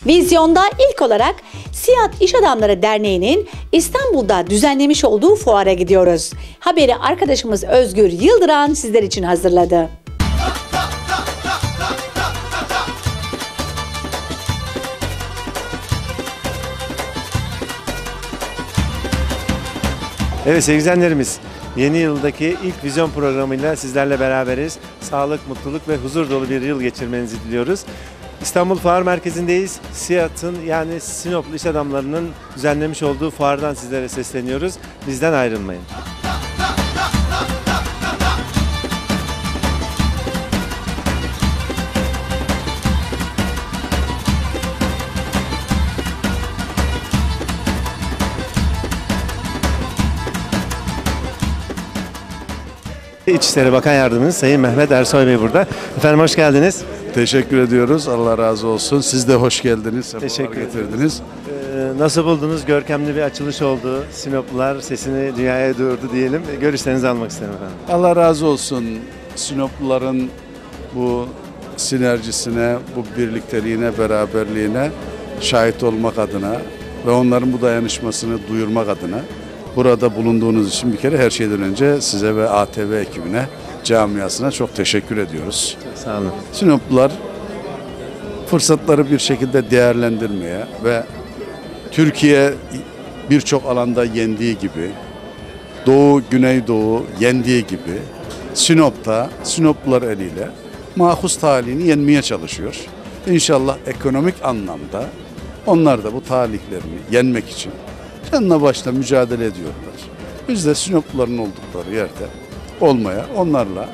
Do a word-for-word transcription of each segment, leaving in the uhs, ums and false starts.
Vizyonda ilk olarak Siyat İş Adamları Derneği'nin İstanbul'da düzenlemiş olduğu fuara gidiyoruz. Haberi arkadaşımız Özgür Yıldıran sizler için hazırladı. Evet sevgili izleyenlerimiz, yeni yıldaki ilk vizyon programıyla sizlerle beraberiz. Sağlık, mutluluk ve huzur dolu bir yıl geçirmenizi diliyoruz. İstanbul Fuar Merkezi'ndeyiz. Siyat'ın yani Sinoplu iş adamlarının düzenlemiş olduğu fuardan sizlere sesleniyoruz. Bizden ayrılmayın. İçişleri Bakan Yardımcısı Sayın Mehmet Ersoy Bey burada. Efendim hoş geldiniz. Teşekkür ediyoruz. Allah razı olsun. Siz de hoş geldiniz. Teşekkür getirdiniz. Ee, nasıl buldunuz? Görkemli bir açılış oldu. Sinoplular sesini dünyaya duyurdu diyelim. Görüşlerinizi almak isterim efendim. Allah razı olsun. Sinopluların bu sinerjisine, bu birlikteliğine, beraberliğine şahit olmak adına ve onların bu dayanışmasını duyurmak adına burada bulunduğunuz için bir kere her şeyden önce size ve A T V ekibine, camiasına çok teşekkür ediyoruz. Çok sağ olun. Sinoplular fırsatları bir şekilde değerlendirmeye ve Türkiye birçok alanda yendiği gibi, Doğu, Güneydoğu yendiği gibi Sinop'ta, Sinoplular eliyle mahus talihini yenmeye çalışıyor. İnşallah ekonomik anlamda onlar da bu talihlerini yenmek için canla başla mücadele ediyorlar. Biz de Sinopluların oldukları yerde olmaya, onlarla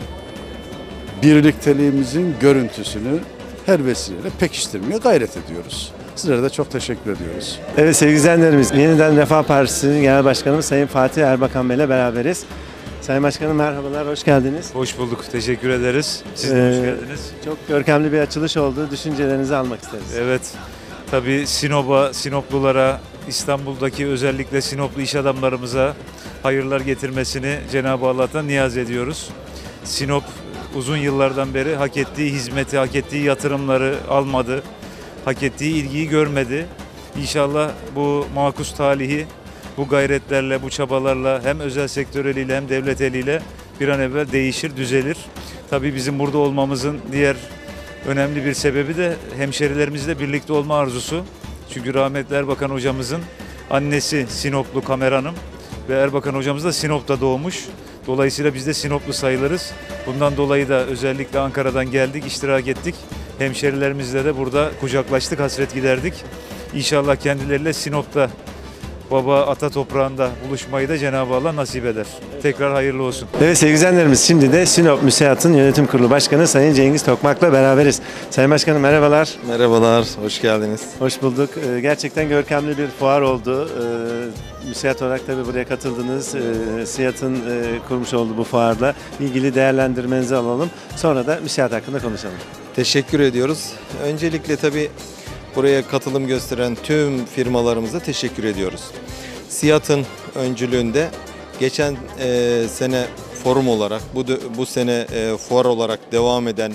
birlikteliğimizin görüntüsünü her vesileyle pekiştirmeye gayret ediyoruz. Sizlere de çok teşekkür ediyoruz. Evet sevgili izleyenlerimiz, yeniden Refah Partisi'nin Genel Başkanı Sayın Fatih Erbakan Bey ile beraberiz. Sayın Başkanım merhabalar, hoş geldiniz. Hoş bulduk, teşekkür ederiz. Siz de Ee, hoş geldiniz. Çok görkemli bir açılış oldu. Düşüncelerinizi almak isteriz. Evet, tabii Sinop'a, Sinoplulara, İstanbul'daki özellikle Sinoplu iş adamlarımıza hayırlar getirmesini Cenab-ı Allah'tan niyaz ediyoruz. Sinop uzun yıllardan beri hak ettiği hizmeti, hak ettiği yatırımları almadı, hak ettiği ilgiyi görmedi. İnşallah bu makus talihi, bu gayretlerle, bu çabalarla hem özel sektör eliyle hem devlet eliyle bir an evvel değişir, düzelir. Tabii bizim burada olmamızın diğer önemli bir sebebi de hemşerilerimizle birlikte olma arzusu. Çünkü rahmetli Erbakan hocamızın annesi Sinoplu Kamer Hanım ve Erbakan hocamız da Sinop'ta doğmuş. Dolayısıyla biz de Sinoplu sayılırız. Bundan dolayı da özellikle Ankara'dan geldik, iştirak ettik. Hemşerilerimizle de burada kucaklaştık, hasret giderdik. İnşallah kendileriyle Sinop'ta, baba ata toprağında buluşmayı da Cenab-ı Allah nasip eder. Tekrar hayırlı olsun. Evet sevgili izleyenlerimiz, şimdi de Sinop Müsiat'ın Yönetim Kurulu Başkanı Sayın Cengiz Tokmak'la beraberiz. Sayın Başkanım merhabalar. Merhabalar, hoş geldiniz. Hoş bulduk. Ee, gerçekten görkemli bir fuar oldu. Ee, Müsiat olarak tabii buraya katıldınız. Ee, Siyat'ın e, kurmuş olduğu bu fuarla ilgili değerlendirmenizi alalım. Sonra da Müsiat hakkında konuşalım. Teşekkür ediyoruz. Öncelikle tabii buraya katılım gösteren tüm firmalarımıza teşekkür ediyoruz. Siyat'ın öncülüğünde geçen e, sene forum olarak, bu bu sene e, fuar olarak devam eden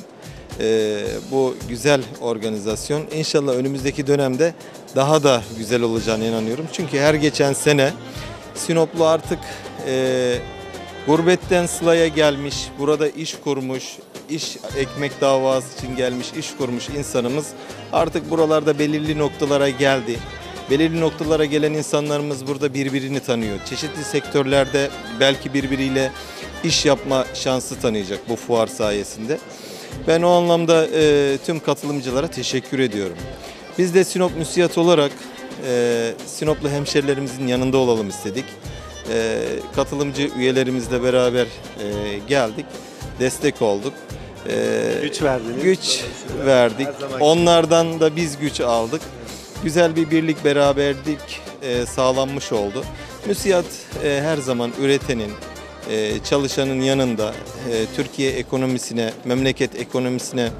e, bu güzel organizasyon inşallah önümüzdeki dönemde daha da güzel olacağına inanıyorum. Çünkü her geçen sene Sinoplu artık e, gurbetten sılaya gelmiş, burada iş kurmuş, iş ekmek davası için gelmiş, iş kurmuş insanımız artık buralarda belirli noktalara geldi. Belirli noktalara gelen insanlarımız burada birbirini tanıyor. Çeşitli sektörlerde belki birbiriyle iş yapma şansı tanıyacak bu fuar sayesinde. Ben o anlamda e, tüm katılımcılara teşekkür ediyorum. Biz de Sinop Müsiat olarak e, Sinoplu hemşerilerimizin yanında olalım istedik. E, katılımcı üyelerimizle beraber e, geldik, destek olduk. Ee, güç verdiniz. Güç verdik. Onlardan da biz güç aldık. Güzel bir birlik, beraberlik e, sağlanmış oldu. Müsiat e, her zaman üretenin, e, çalışanın yanında, e, Türkiye ekonomisine, memleket ekonomisine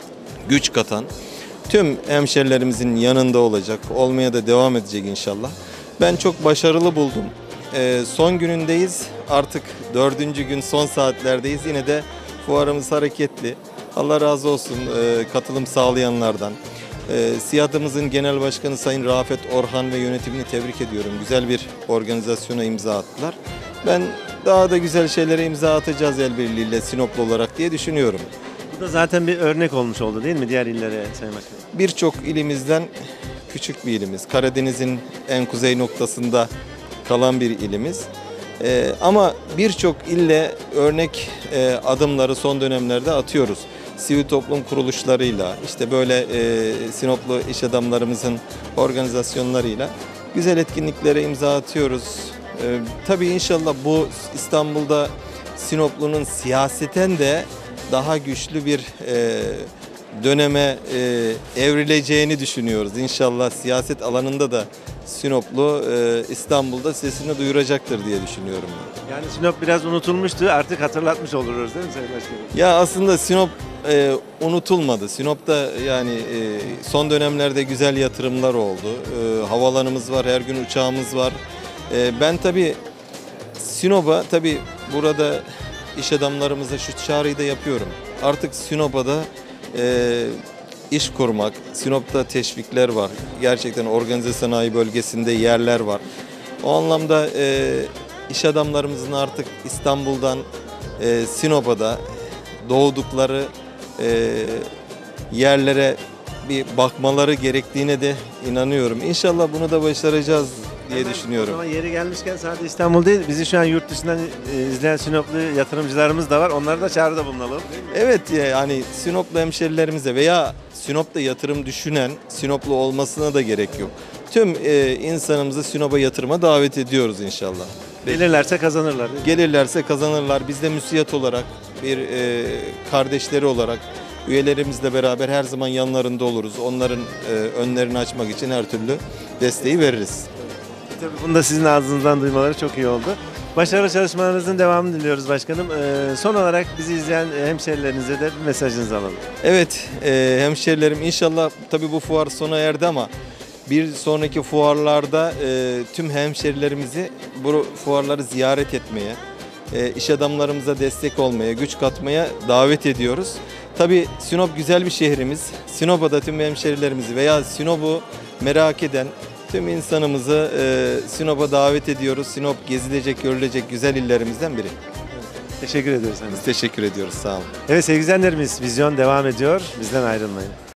güç katan tüm hemşerilerimizin yanında olacak, olmaya da devam edecek inşallah. Ben çok başarılı buldum. E, son günündeyiz, artık dördüncü gün son saatlerdeyiz. Yine de fuarımız hareketli. Allah razı olsun e, katılım sağlayanlardan. E, SİAD'ımızın Genel Başkanı Sayın Rafet Orhan ve yönetimini tebrik ediyorum. Güzel bir organizasyona imza attılar. Ben daha da güzel şeylere imza atacağız el birliğiyle Sinoplu olarak diye düşünüyorum. Bu da zaten bir örnek olmuş oldu değil mi diğer illere Sayın Başkanım? Birçok ilimizden küçük bir ilimiz. Karadeniz'in en kuzey noktasında kalan bir ilimiz. Ee, ama birçok ille örnek e, adımları son dönemlerde atıyoruz. Sivil toplum kuruluşlarıyla, işte böyle e, Sinoplu iş adamlarımızın organizasyonlarıyla güzel etkinliklere imza atıyoruz. Ee, tabii inşallah bu İstanbul'da Sinoplu'nun siyaseten de daha güçlü bir e, döneme e, evrileceğini düşünüyoruz. İnşallah siyaset alanında da Sinoplu e, İstanbul'da sesini duyuracaktır diye düşünüyorum. Yani Sinop biraz unutulmuştu, artık hatırlatmış oluruz değil mi Sayın Başkanım? Ya aslında Sinop e, unutulmadı. Sinop'ta yani e, son dönemlerde güzel yatırımlar oldu. E, havalanımız var, her gün uçağımız var. E, ben tabii Sinop'a tabii burada iş adamlarımıza şu çağrıyı da yapıyorum. Artık Sinop'a da e, iş kurmak, Sinop'ta teşvikler var. Gerçekten organize sanayi bölgesinde yerler var. O anlamda e, iş adamlarımızın artık İstanbul'dan e, Sinop'a da doğdukları e, yerlere bir bakmaları gerektiğine de inanıyorum. İnşallah bunu da başaracağız diye Hemen düşünüyorum. Ama yeri gelmişken sadece İstanbul değil, bizi şu an yurt dışından e, izleyen Sinoplu yatırımcılarımız da var. Onlara da çağrıda bulunalım. Evet yani Sinoplu hemşerilerimize veya Sinop'ta yatırım düşünen Sinoplu olmasına da gerek yok. Tüm e, insanımızı Sinop'a yatırıma davet ediyoruz inşallah. Gelirlerse kazanırlar değil mi? Gelirlerse kazanırlar. Biz de müsiyat olarak, bir e, kardeşleri olarak üyelerimizle beraber her zaman yanlarında oluruz. Onların e, önlerini açmak için her türlü desteği veririz. Tabii bunu da sizin ağzınızdan duymaları çok iyi oldu. Başarılı çalışmalarınızın devamını diliyoruz başkanım. Ee, son olarak bizi izleyen hemşerilerinize de bir mesajınızı alalım. Evet e, hemşerilerim inşallah tabii bu fuar sona erdi ama bir sonraki fuarlarda e, tüm hemşerilerimizi bu fuarları ziyaret etmeye, e, iş adamlarımıza destek olmaya, güç katmaya davet ediyoruz. Tabii Sinop güzel bir şehrimiz. Sinop'a da tüm hemşerilerimizi veya Sinop'u merak eden tüm insanımızı e, Sinop'a davet ediyoruz. Sinop gezilecek, görülecek güzel illerimizden biri. Teşekkür ediyoruz. Biz teşekkür ediyoruz. Sağ olun. Evet sevgili izleyenlerimiz, vizyon devam ediyor. Bizden ayrılmayın.